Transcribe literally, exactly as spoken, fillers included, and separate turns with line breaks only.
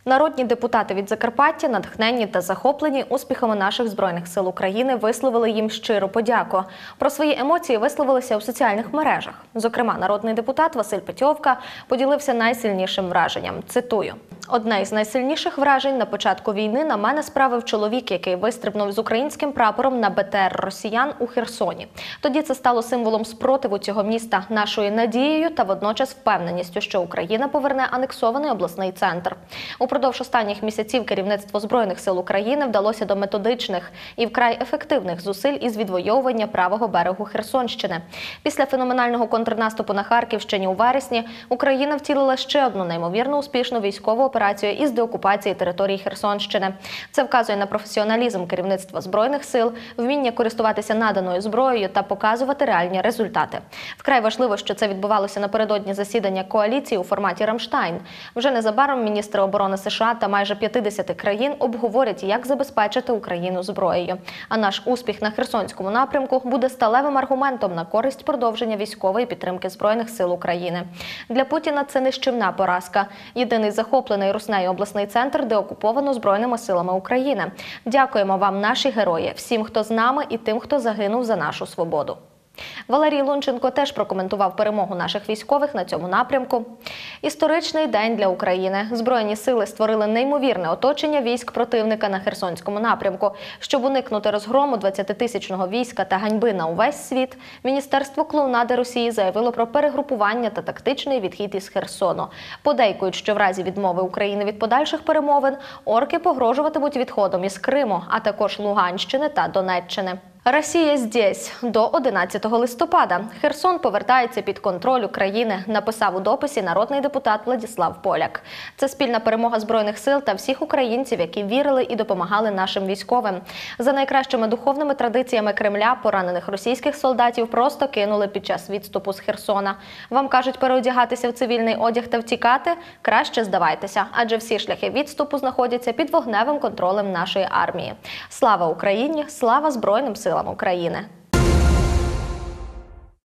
Народні депутати від Закарпаття, натхненні та захоплені успіхами наших Збройних сил України, висловили їм щиру подяку. Про свої емоції висловилися у соціальних мережах. Зокрема, народний депутат Василь Петьовка поділився найсильнішим враженням. Цитую. «Одне із найсильніших вражень на початку війни на мене справив чоловік, який вистрибнув з українським прапором на Б Т Р росіян у Херсоні. Тоді це стало символом спротиву цього міста, нашою надією та водночас впевненістю, що Україна поверне анексований обласний центр. Упродовж останніх місяців керівництво Збройних сил України вдалося до методичних і вкрай ефективних зусиль із відвоювання правого берегу Херсонщини. Після феноменального контрнаступу на Харківщині у вересні Україна втілила ще одну неймовірно успішну військову операцію із деокупації території Херсонщини. Це вказує на професіоналізм керівництва Збройних сил, вміння користуватися наданою зброєю та показувати реальні результати. Вкрай важливо, що це відбувалося напередодні засідання коаліції у форматі «Рамштайн». Вже незабаром міністри оборони США та майже п'ятдесят країн обговорять, як забезпечити Україну зброєю. А наш успіх на Херсонському напрямку буде сталевим аргументом на користь продовження військової підтримки Збройних сил України. Для Путіна це нищівна поразка. Єдиний захоплений руснею обласний центр деокуповано Збройними силами України. Дякуємо вам, наші герої, всім, хто з нами і тим, хто загинув за нашу свободу». Валерій Лунченко теж прокоментував перемогу наших військових на цьому напрямку. «Історичний день для України. Збройні сили створили неймовірне оточення військ противника на Херсонському напрямку. Щоб уникнути розгрому двадцятитисячного війська та ганьби на увесь світ, Міністерство клоунади Росії заявило про перегрупування та тактичний відхід із Херсону. Подейкують, що в разі відмови України від подальших перемовин орки погрожуватимуть відходом із Криму, а також Луганщини та Донеччини». «Росія здесь» до одинадцятого листопада. Херсон повертається під контроль України, написав у дописі народний депутат Владислав Поляк. Це спільна перемога Збройних сил та всіх українців, які вірили і допомагали нашим військовим. За найкращими духовними традиціями Кремля поранених російських солдатів просто кинули під час відступу з Херсона. Вам кажуть переодягатися в цивільний одяг та втікати? Краще здавайтеся, адже всі шляхи відступу знаходяться під вогневим контролем нашої армії. Слава Україні! Слава Збройним силам України!